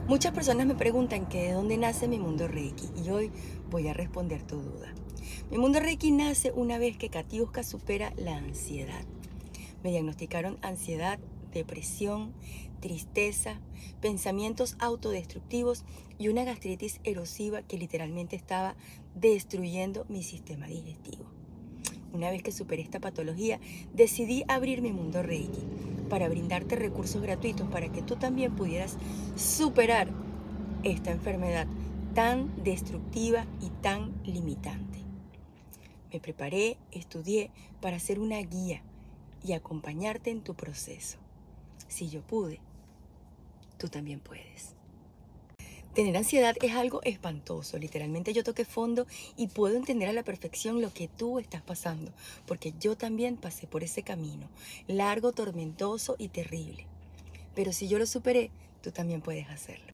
Muchas personas me preguntan que de dónde nace mi mundo Reiki y hoy voy a responder tu duda. Mi mundo Reiki nace una vez que Katiuska supera la ansiedad. Me diagnosticaron ansiedad, depresión, tristeza, pensamientos autodestructivos y una gastritis erosiva que literalmente estaba destruyendo mi sistema digestivo. Una vez que superé esta patología, decidí abrir mi mundo Reiki para brindarte recursos gratuitos para que tú también pudieras superar esta enfermedad tan destructiva y tan limitante. Me preparé, estudié para ser una guía y acompañarte en tu proceso. Si yo pude, tú también puedes. Tener ansiedad es algo espantoso. Literalmente yo toqué fondo y puedo entender a la perfección lo que tú estás pasando, porque yo también pasé por ese camino, largo, tormentoso y terrible. Pero si yo lo superé, tú también puedes hacerlo.